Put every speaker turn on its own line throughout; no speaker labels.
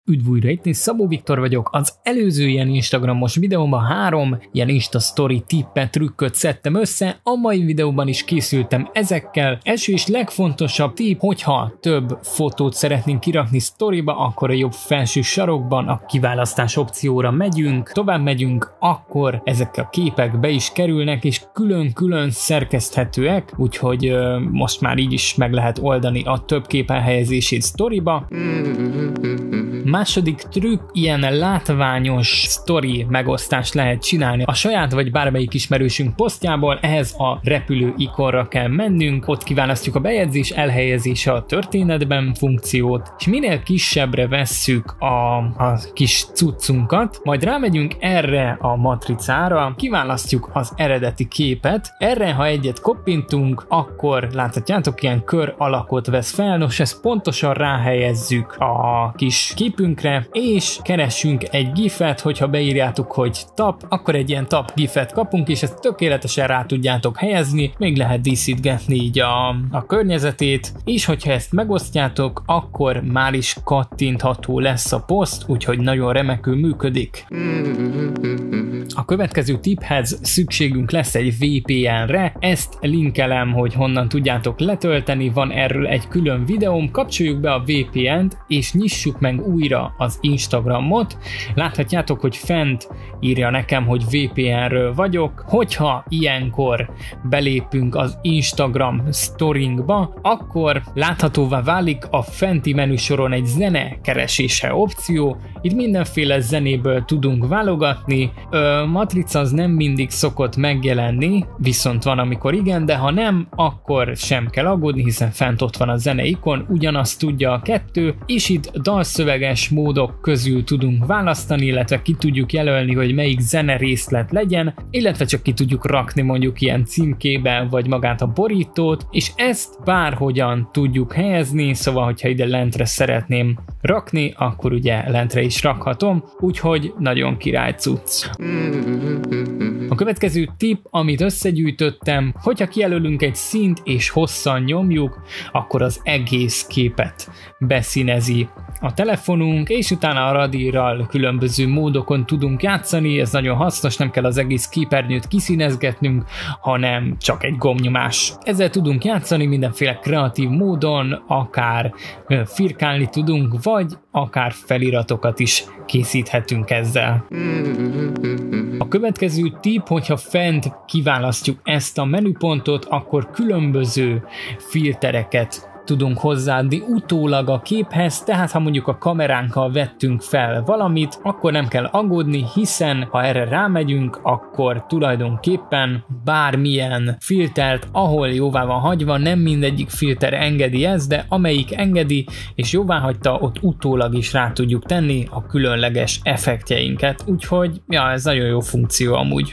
Üdv újra, itt Szabó Viktor vagyok. Az előző ilyen Instagramos videóban 3 ilyen Insta Story tippet, trükköt szedtem össze, a mai videóban is készültem ezekkel. Első és legfontosabb tipp, hogyha több fotót szeretnénk kirakni sztoriba, akkor a jobb felső sarokban a kiválasztás opcióra megyünk, tovább megyünk, akkor ezek a képek be is kerülnek, és külön-külön szerkeszthetőek, úgyhogy most már így is meg lehet oldani a több kép elhelyezését sztoriba. Második trükk, ilyen látványos sztori megosztást lehet csinálni a saját vagy bármelyik ismerősünk posztjából, ehhez a repülő ikonra kell mennünk, ott kiválasztjuk a bejegyzés elhelyezése a történetben funkciót, és minél kisebbre vesszük a kis cuccunkat, majd rámegyünk erre a matricára, kiválasztjuk az eredeti képet, erre ha egyet koppintunk, akkor láthatjátok, ilyen kör alakot vesz fel, nos ezt pontosan ráhelyezzük a kis képünkre, és keressünk egy gifet, hogyha beírjátok, hogy tap, akkor egy ilyen tap gifet kapunk, és ezt tökéletesen rá tudjátok helyezni, még lehet díszítgetni így a környezetét, és hogyha ezt megosztjátok, akkor már is kattintható lesz a poszt, úgyhogy nagyon remekül működik. A következő tipphez szükségünk lesz egy VPN-re, ezt linkelem, hogy honnan tudjátok letölteni, van erről egy külön videóm, kapcsoljuk be a VPN-t, és nyissuk meg újra az Instagramot. Láthatjátok, hogy fent írja nekem, hogy VPN-ről vagyok. Hogyha ilyenkor belépünk az Instagram sztorinkba, akkor láthatóvá válik a fenti menüsoron egy zene keresése opció. Itt mindenféle zenéből tudunk válogatni. Matrica az nem mindig szokott megjelenni, viszont van, amikor igen, de ha nem, akkor sem kell aggódni, hiszen fent ott van a zene ikon, ugyanazt tudja a kettő, és itt dalszöveges módok közül tudunk választani, illetve ki tudjuk jelölni, hogy melyik zene részlet legyen, illetve csak ki tudjuk rakni mondjuk ilyen címkébe, vagy magát a borítót, és ezt bárhogyan tudjuk helyezni, szóval hogyha ide lentre szeretném rakni, akkor ugye lentre is rakhatom, úgyhogy nagyon király cucc. A következő tipp, amit összegyűjtöttem, hogyha kijelölünk egy színt és hosszan nyomjuk, akkor az egész képet beszínezi a telefonunk, és utána a radírral különböző módokon tudunk játszani, ez nagyon hasznos, nem kell az egész képernyőt kiszínezgetnünk, hanem csak egy gombnyomás. Ezzel tudunk játszani mindenféle kreatív módon, akár firkálni tudunk, vagy akár feliratokat is készíthetünk ezzel. A következő tipp, hogyha fent kiválasztjuk ezt a menüpontot, akkor különböző filtereket tudunk hozzáadni utólag a képhez, tehát ha mondjuk a kameránkkal vettünk fel valamit, akkor nem kell aggódni, hiszen ha erre rámegyünk, akkor tulajdonképpen bármilyen filtert, ahol jóvá van hagyva, nem mindegyik filter engedi ezt, de amelyik engedi és jóvá hagyta, ott utólag is rá tudjuk tenni a különleges effektjeinket, úgyhogy ja, ez nagyon jó funkció amúgy.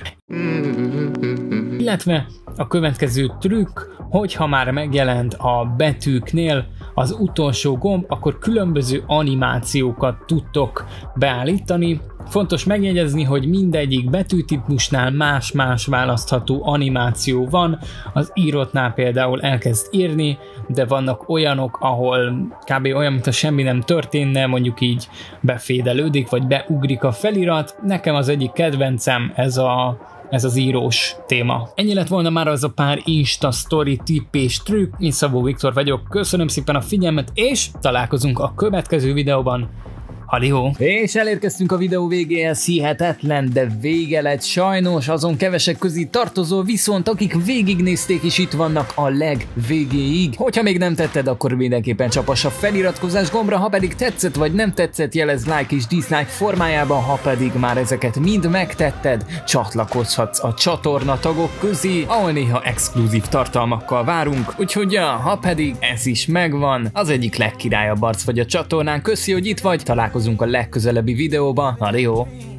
Illetve a következő trükk, hogyha már megjelent a betűknél az utolsó gomb, akkor különböző animációkat tudtok beállítani. Fontos megjegyezni, hogy mindegyik betűtípusnál más-más választható animáció van. Az írottnál például elkezd írni, de vannak olyanok, ahol kb. Olyan, mintha semmi nem történne, mondjuk így befédelődik, vagy beugrik a felirat. Nekem az egyik kedvencem ez az írós téma. Ennyi lett volna már az a pár Insta Story tipp és trükk. Én Szabó Viktor vagyok, köszönöm szépen a figyelmet, és találkozunk a következő videóban. Halihó! És elérkeztünk a videó végéhez, hihetetlen, de vége lett sajnos, azon kevesek közé tartozol, viszont akik végignézték és itt vannak a legvégéig. Hogyha még nem tetted, akkor mindenképpen csapass a feliratkozás gombra, ha pedig tetszett vagy nem tetszett, jelezd like és dislike formájában, ha pedig már ezeket mind megtetted, csatlakozhatsz a csatorna tagok közé, ahol néha exkluzív tartalmakkal várunk, úgyhogy ja, ha pedig ez is megvan, az egyik legkirályabb arc vagy a csatornán, köszi, hogy itt vagy, találkozunk a legközelebbi videóban, adió!